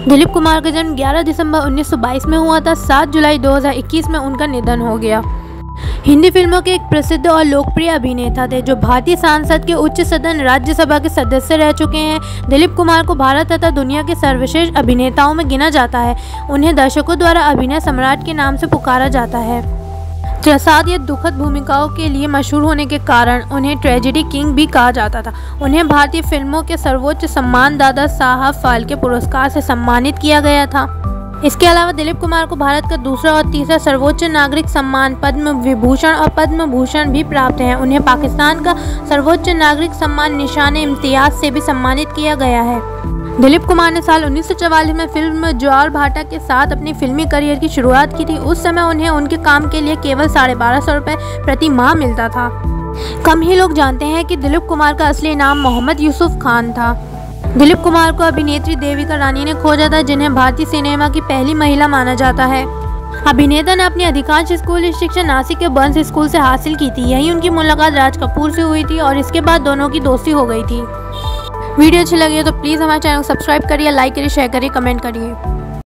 दिलीप कुमार का जन्म 11 दिसंबर 1922 में हुआ था। 7 जुलाई 2021 में उनका निधन हो गया। हिंदी फिल्मों के एक प्रसिद्ध और लोकप्रिय अभिनेता थे जो भारतीय संसद के उच्च सदन राज्यसभा के सदस्य रह चुके हैं। दिलीप कुमार को भारत तथा दुनिया के सर्वश्रेष्ठ अभिनेताओं में गिना जाता है। उन्हें दर्शकों द्वारा अभिनय सम्राट के नाम से पुकारा जाता है। साथ ही दुखद भूमिकाओं के लिए मशहूर होने के कारण उन्हें ट्रेजेडी किंग भी कहा जाता था। उन्हें भारतीय फिल्मों के सर्वोच्च सम्मान दादा साहब फाल्के पुरस्कार से सम्मानित किया गया था। इसके अलावा दिलीप कुमार को भारत का दूसरा और तीसरा सर्वोच्च नागरिक सम्मान पद्म विभूषण और पद्म भूषण भी प्राप्त है। उन्हें पाकिस्तान का सर्वोच्च नागरिक सम्मान निशान-ए इम्तियाज से भी सम्मानित किया गया है। दिलीप कुमार ने साल 1944 में फिल्म ज्वार भाटा के साथ अपनी फिल्मी करियर की शुरुआत की थी। उस समय उन्हें उनके काम के लिए केवल 1250 रुपये प्रति माह मिलता था। कम ही लोग जानते हैं कि दिलीप कुमार का असली नाम मोहम्मद यूसुफ खान था। दिलीप कुमार को अभिनेत्री देविका रानी ने खोजा था, जिन्हें भारतीय सिनेमा की पहली महिला माना जाता है। अभिनेता ने अपनी अधिकांश स्कूली शिक्षा नासिक के बंस स्कूल से हासिल की थी। यहीं उनकी मुलाकात राज कपूर से हुई थी और इसके बाद दोनों की दोस्ती हो गई थी। वीडियो अच्छी लगी हो तो प्लीज़ हमारे चैनल को सब्सक्राइब करिए, लाइक करिए, शेयर करिए, कमेंट करिए।